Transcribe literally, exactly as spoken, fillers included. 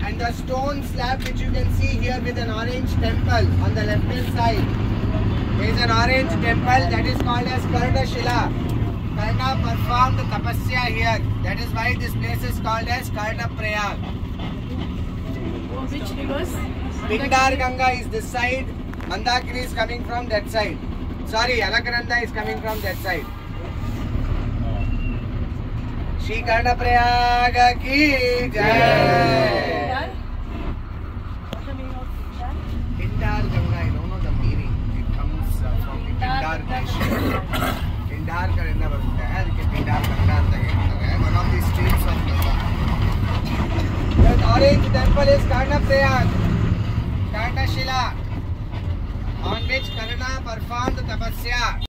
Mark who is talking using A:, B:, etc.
A: And the stone slab which you can see here with an orange temple on the left hand side. There is an orange temple that is called as Karna Shila. Karna performed tapasya here. That is why this place is called as Karna Prayag.
B: Which rivers?
A: Pindar Ganga is this side. Mandakini is coming from that side. Sorry, Alakananda is coming from that side. Shri Karna Prayag ki jai. Pindar Ganga, I don't know the meaning. It comes uh, from the Pindar nation. Pindar karinda barutta hai. Adike Pindar Ganga anta ಹೇಳ್ತಾರೆ. One of the streams of Ganga. That orange temple is Karna Prayag, Karna Shila, on which Karna performed tapasya.